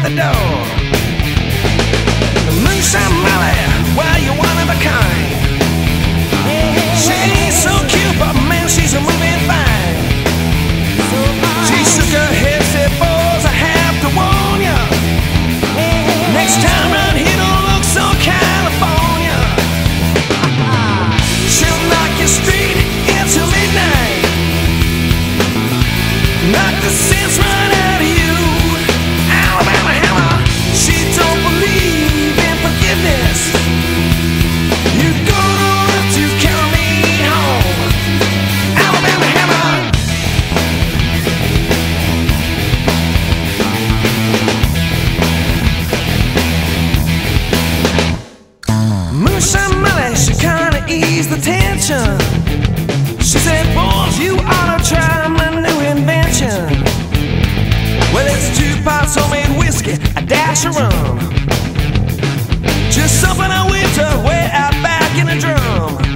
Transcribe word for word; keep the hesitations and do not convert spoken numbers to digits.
the door. Moonshine Molly, well, you're one of a kind. She's so cute, but man, she's a moving fine. She shook her head, said, boys, I have to warn ya. Next time round here, don't look so California. She'll knock you straight into midnight, knock the sense right out of you. Alabama Hammer, she don't believe in forgiveness. You go to work to carry me home. Alabama Hammer. Moonshine Molly, she kinda eased the tension. She said, boys, you ought to try my new invention. Well, it's two parts homemade whiskey, a dash of rum, just something I whipped her way out back in a drum.